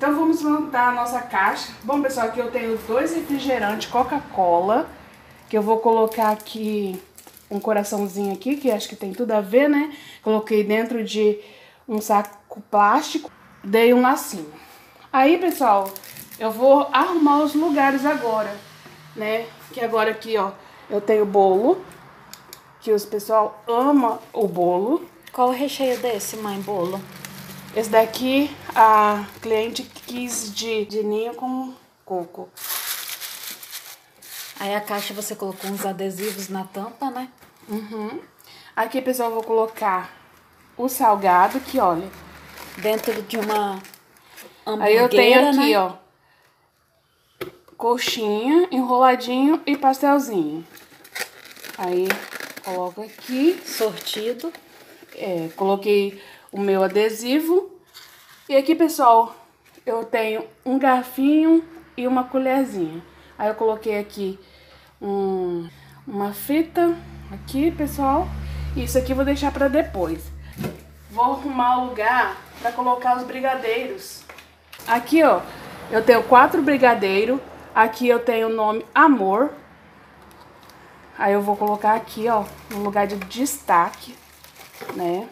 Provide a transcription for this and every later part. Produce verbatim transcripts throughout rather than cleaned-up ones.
Então vamos montar a nossa caixa. Bom, pessoal, aqui eu tenho dois refrigerantes Coca-Cola, que eu vou colocar aqui um coraçãozinho aqui, que acho que tem tudo a ver, né? Coloquei dentro de um saco plástico, dei um lacinho. Aí, pessoal, eu vou arrumar os lugares agora, né? Que agora aqui, ó, eu tenho bolo, que os pessoal ama o bolo. Qual o recheio desse, mãe, bolo? Esse daqui, a cliente quis de, de ninho com coco. Aí a caixa você colocou uns adesivos na tampa, né? Uhum. Aqui, pessoal, eu vou colocar o salgado, que olha. Dentro de uma hamburguera, aí eu tenho aqui, né? ó, coxinha, enroladinho e pastelzinho. Aí, coloco aqui. Sortido. É, coloquei o meu adesivo. E aqui, pessoal, eu tenho um garfinho e uma colherzinha. Aí eu coloquei aqui um, uma fita, aqui, pessoal. Isso aqui eu vou deixar pra depois. Vou arrumar o lugar pra colocar os brigadeiros. Aqui, ó, eu tenho quatro brigadeiros. Aqui eu tenho o nome Amor. Aí eu vou colocar aqui, ó, no lugar de destaque, né?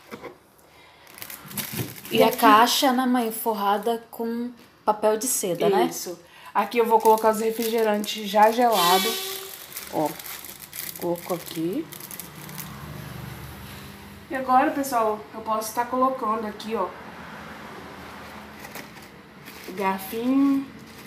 E, e a aqui... caixa, né, mãe, forrada com papel de seda, Isso. né? Isso. Aqui eu vou colocar os refrigerantes já gelados. Ó, coloco aqui. E agora, pessoal, eu posso estar colocando aqui, ó, o garfinho,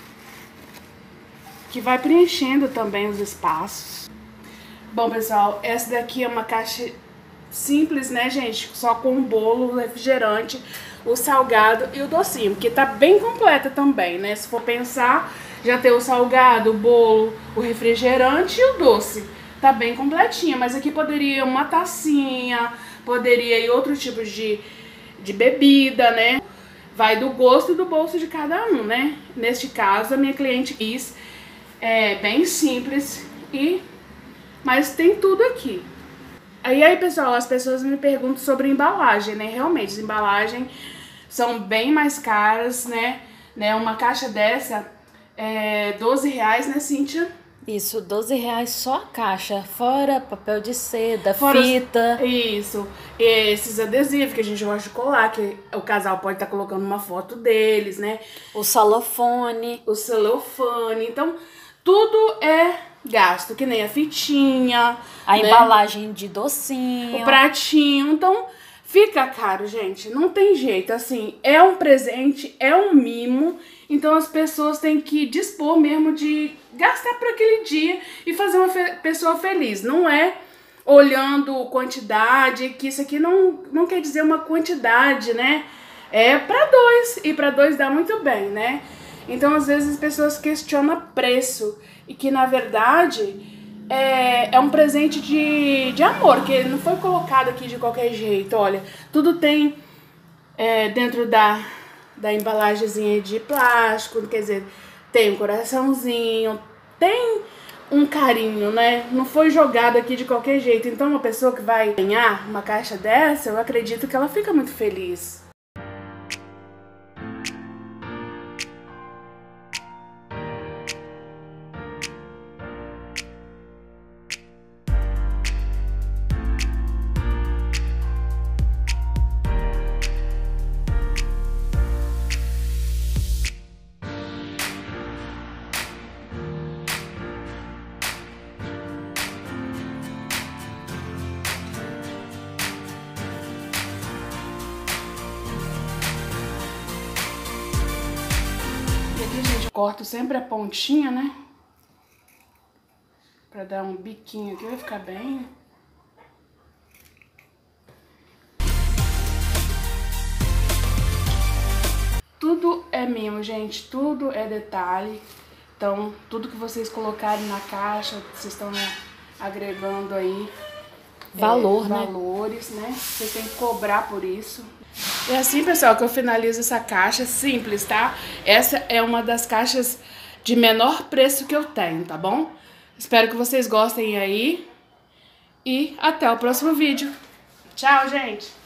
que vai preenchendo também os espaços. Bom, pessoal, essa daqui é uma caixa simples, né, gente? Só com o bolo, o refrigerante, o salgado e o docinho, porque tá bem completa também, né? Se for pensar, já tem o salgado, o bolo, o refrigerante e o doce. Tá bem completinha, mas aqui poderia uma tacinha, poderia ir outro tipo de, de bebida, né? Vai do gosto e do bolso de cada um, né? Neste caso, a minha cliente quis é, bem simples, e mas tem tudo aqui. Aí, aí, pessoal, as pessoas me perguntam sobre embalagem, né? Realmente, as embalagens são bem mais caras, né? né? Uma caixa dessa é doze reais, né, Cíntia? Isso, doze reais só a caixa, fora papel de seda, Fora fita. Os, isso, e esses adesivos que a gente gosta de colar, que o casal pode estar colocando uma foto deles, né? O celofane. O celofane, então tudo é gasto, que nem a fitinha, a né? Embalagem de docinho, o pratinho, então fica caro, gente, não tem jeito, assim, é um presente, é um mimo, então as pessoas têm que dispor mesmo de gastar por aquele dia e fazer uma fe pessoa feliz, não é olhando quantidade, que isso aqui não, não quer dizer uma quantidade, né, é pra dois, e pra dois dá muito bem, né, então às vezes as pessoas questionam preço, e que na verdade é, é um presente de, de amor, que não foi colocado aqui de qualquer jeito. Olha, tudo tem é, dentro da, da embalagenzinha de plástico, quer dizer, tem um coraçãozinho, tem um carinho, né? Não foi jogado aqui de qualquer jeito. Então uma pessoa que vai ganhar uma caixa dessa, eu acredito que ela fica muito feliz. Aqui, gente, eu corto sempre a pontinha, né? Pra dar um biquinho aqui, vai ficar bem. Tudo é mimo, gente, tudo é detalhe. Então, tudo que vocês colocarem na caixa, vocês estão agregando aí valor, é, né? valores, né? Vocês têm que cobrar por isso. E assim, pessoal, que eu finalizo essa caixa simples, tá? Essa é uma das caixas de menor preço que eu tenho, tá bom? Espero que vocês gostem aí. E até o próximo vídeo. Tchau, gente!